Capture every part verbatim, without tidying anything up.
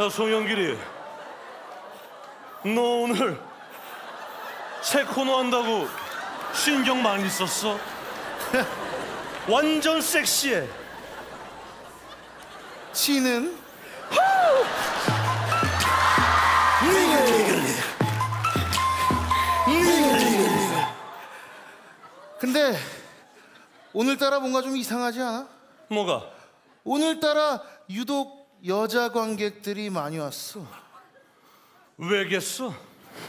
야, 송영길이, 너 오늘 새 코너 한다고 신경 많이 썼어? 완전 섹시해. 지는 근데 오늘따라 뭔가 좀 이상하지 않아? 뭐가? 오늘따라 유독 여자 관객들이 많이 왔어. 왜겠어?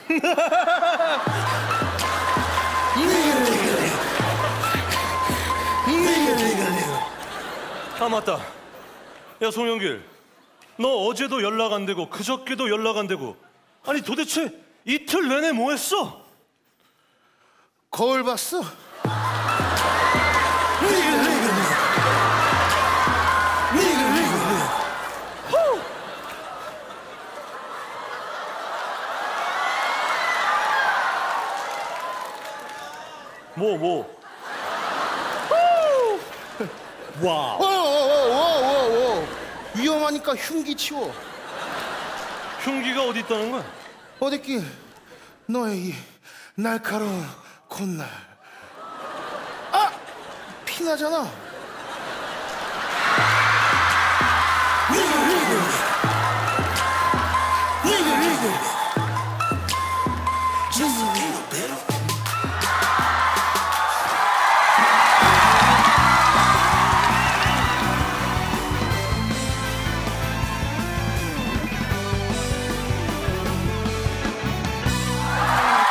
아, 맞다. 야, 송영길, 너 어제도 연락 안 되고 그저께도 연락 안 되고, 아니 도대체 이틀 내내 뭐 했어? 거울 봤어? 뭐 뭐? 와우. 오오오오오오 위험하니까 흉기 치워. 흉기가 어디 있다는 거야? 어딨기 너의 이 날카로운 콧날. 아! 피나잖아.